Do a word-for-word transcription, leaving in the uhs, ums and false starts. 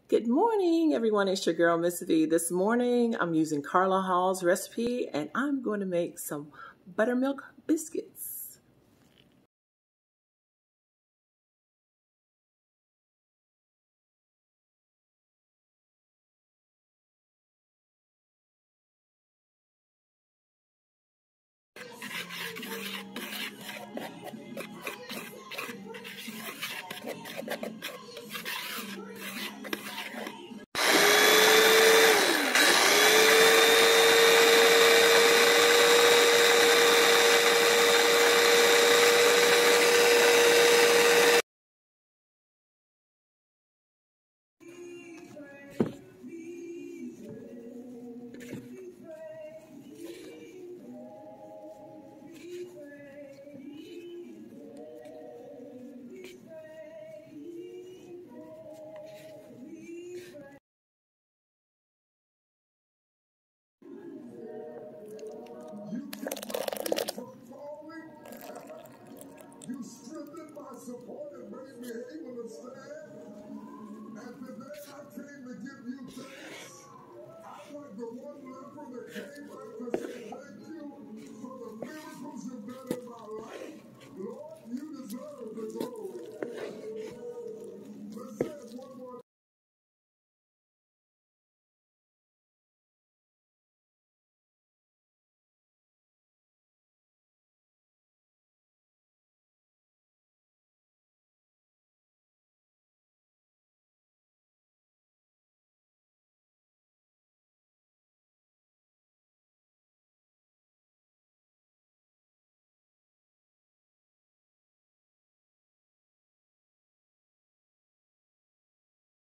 Good morning, everyone. It's your girl, Miss V. This morning, I'm using Carla Hall's recipe, and I'm going to make some buttermilk biscuits.